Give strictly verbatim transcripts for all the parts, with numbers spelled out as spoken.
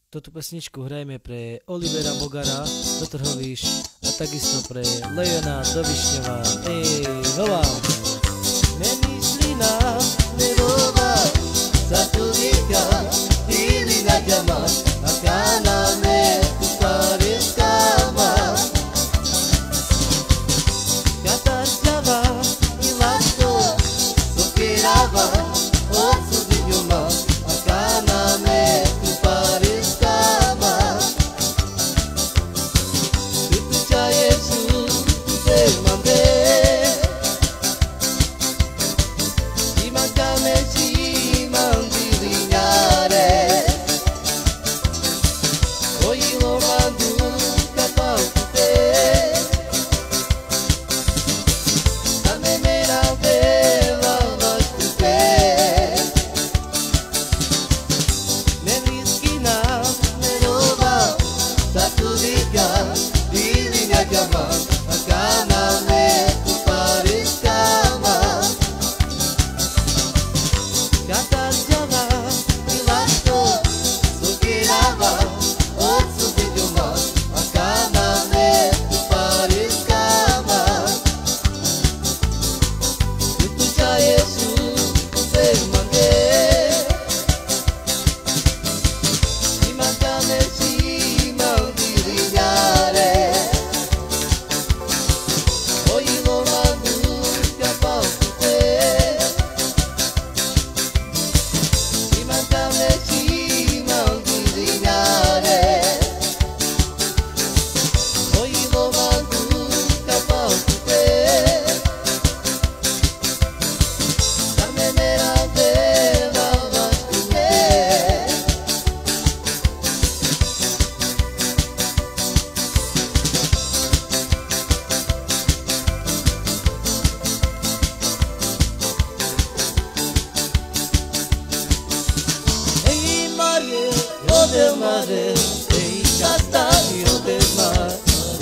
Toto pesničku hrajeme pre Olivera Bogara do Trhovíš a takisto pre Leona do Višňova. Ej, nová! Nemyslí nám, nerová, za to víka, týli na ďama, a kánáme tu pareskáma. Katarťava i lásko, sokieráva, odsudí ňoma, a kánáme tu pareskáma. Vypúča Jezus, tu máme, Imagame si mandilignare, hoy lo mando capaz te, dame mera de la vaste, me risquina me roba, satu diga, dilinya jama, akana me tu parescama. Katarťava i lásko, sokieráva, odsudí ňoma, a kánáme tu pareskáma. Vypúča Jezus, tu máme, Imagame si mandilignare, hoy lo mando capaz te. Imagame si mandilignare, hoy lo mando capaz te. Dame mera de la vaste. Ey mare, yo del mare, ey casta, yo del mare,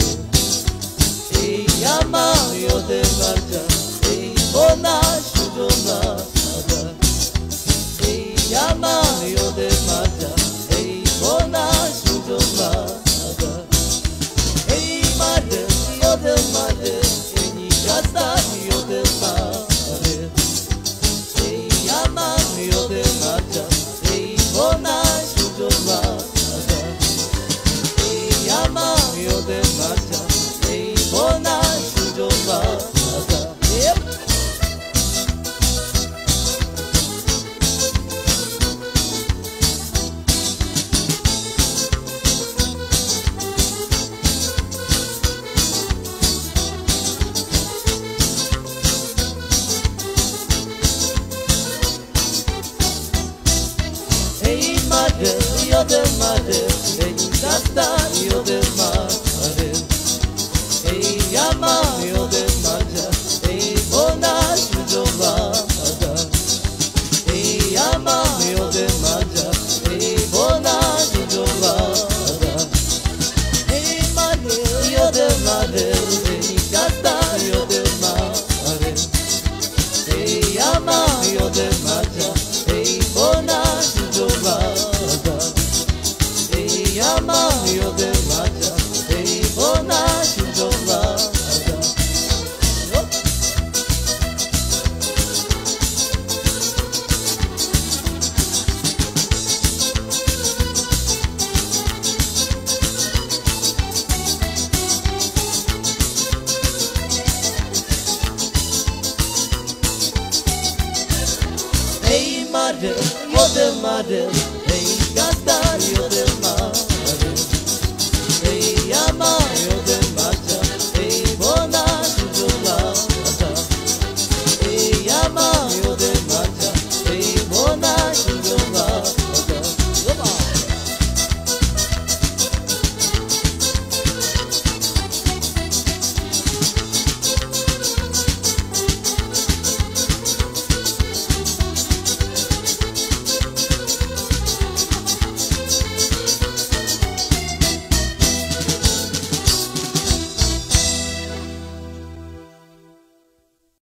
ey llama, yo del mare, ey bona, yo nada, ey llama, yo del mare, ey bona, yo nada, ey mare, yo del mare, ey casta, yo del mare, ey llama, yo del mare, ey bona, yo nada, ey llama, yo del mare, ey bona, yo nada. Yep. Ey madre, yo del madre, ey casta, yo del madre, ey llama, yo del madre, ey bona, yo nada, ey llama, yo del madre, ey bona, yo nada, ey madre, yo del madre, ey casta, yo del madre, ey llama, yo del madre, ey bona, yo nada, ey llama, yo del madre, ey bona, yo nada. Ey madre, yo del madre,